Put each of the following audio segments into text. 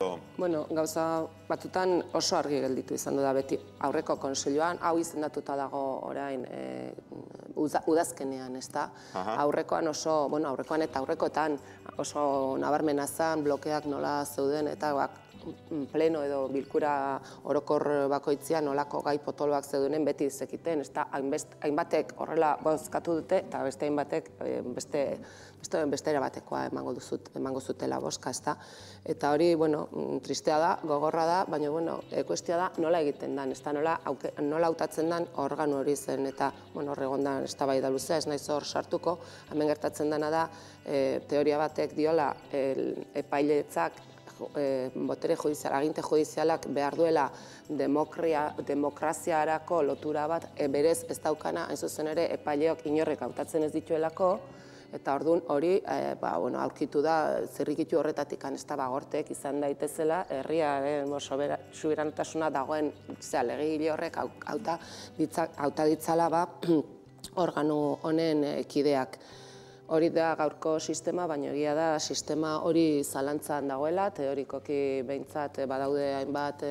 Bueno, gauza batzutan oso argi gelditu izan da beti aurreko kontseiluan, hau izendatuta dago orain udazkenean, ezta? Aurrekoan oso, bueno, aurrekoan eta aurrekoetan oso nabarmena zen, blokeak nola zeuden eta pleno edo bilkura orokor bakoitzean nolako gai potoloak zeudenen beti zekiten, ezta? Hainbatek horrela bozkatu dute eta beste hainbatek beste erabatekoa emango zutela bozka, ezta? Eta hori, bueno, tristea da, gogorra da, baina, bueno, kuestia da nola egiten den, ezta? Nola hautatzen den organo hori zen, eta, bueno, horregondan eztabaida luzea, ez naiz hor sartuko, hemen gertatzen dena da, teoria batek diola epailetzak botere judizial, aginte judizialak behar duela demokraziarako lotura bat berez ez daukana, hain zuzen ere epaileok inorrek hautatzen ez dituelako, eta orduan hori aurkitu da zirrikitu horretatik gortek izan daitezela herriaren subiranotasuna dagoen legegile horrek hauta ditzala organo honen kideak. Hori da gaurko sistema, baina egia da sistema hori zalantzan dagoela, teorikoki behintzat badaude hainbat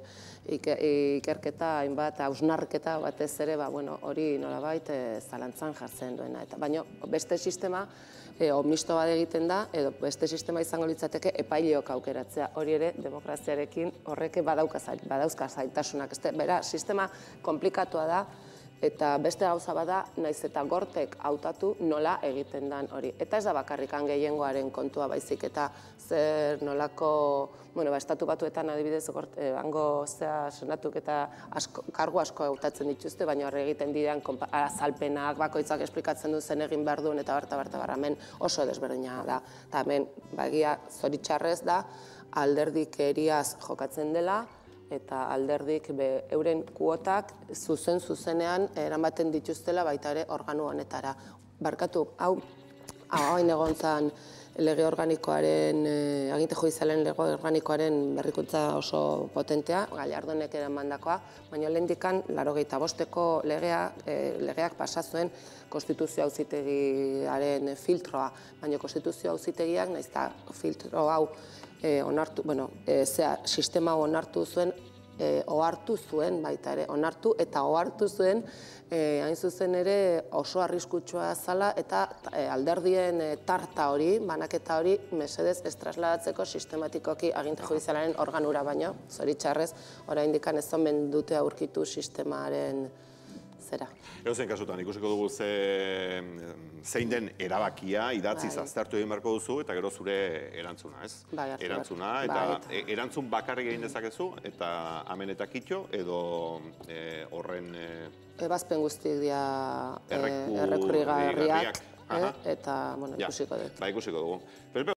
ikerketa, hainbat hausnarketa batez ere, hori nolabait zalantzan jartzen duena. Baina beste sistema misto bat egiten da, edo beste sistema izango litzateke epaileok aukeratzea. Hori ere, demokraziarekin horrek badauzka zailtasunak. Bera, sistema komplikatua da, eta beste gauza bada, naiz eta gortek hautatu nola egiten dan hori. Eta ez da bakarrikan gehiengoaren kontua baizik, eta zer nolako, estatu batuetan adibidez hango senatuk eta kargu asko hautatzen dituzte, baina horre egiten diren azalpenak, bakoitzak esplikatzen du zen egin behar duen, eta hemen oso desberdina da. Eta hemen, bagia zoritxarrez da, alderdikeriaz jokatzen dela, eta alderdik euren kuotak zuzenean eramaten dituztela baita ere organo honetara. Barkatu, hau hain egon zen lege organikoaren, aginte judizialen lege organikoaren berrikuntza oso potentea, Gallardonek eramandakoa, baina lehendikan 85ko legeak pasa zuen konstituzio auzitegiaren filtroa, baina konstituzio auzitegiak nahiz eta filtro hau sistema hau onartu zuen, ohartu zuen baita ere, onartu eta ohartu zuen, hain zuzen ere oso arriskutsua zala eta alderdien tarta hori, banaketa hori, mesedez ez trasladatzeko sistematikoki aginte judizialaren organura baino, zoritxarrez, oraindik ez omen dute aurkitu sistemaren zera. Edozein kasutan, ikusiko dugu zein den erabakia, idatziz aztertu egin beharko duzu, eta gero zure erantzuna, ez? Erantzuna, eta erantzun bakarrik egin dezakezu, eta amen eta kitxo, edo horren... Ebazpen guztiak dira errekurrigarriak, eta ikusiko dut. Ikusiko dugu.